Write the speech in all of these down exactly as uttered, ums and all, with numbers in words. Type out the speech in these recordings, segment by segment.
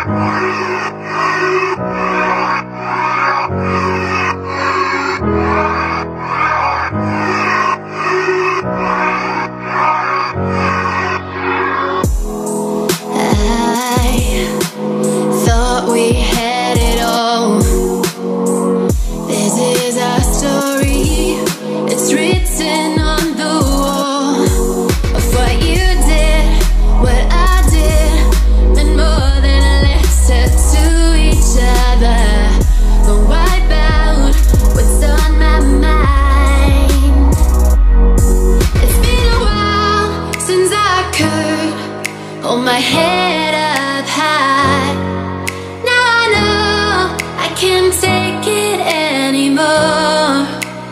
Hold my head up high. Now I know I can't take it anymore.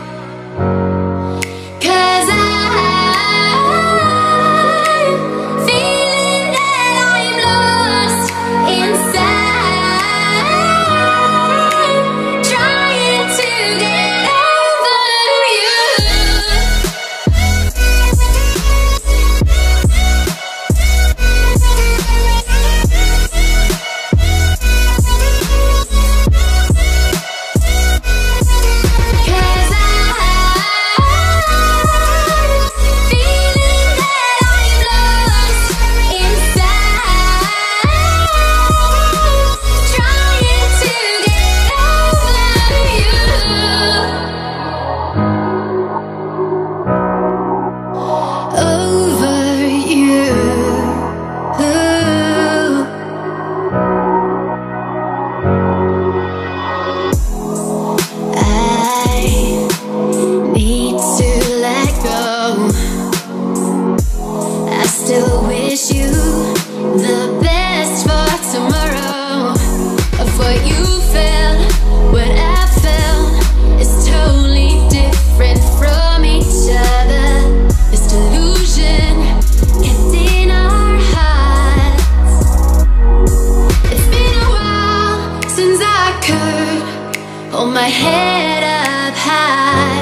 'Cause I'm feeling that I'm lost inside, trying to get over you. Still wish you the best for tomorrow. Of what you felt, what I felt is totally different from each other. This delusion kept in our hearts. It's been a while since I could hold my head up high.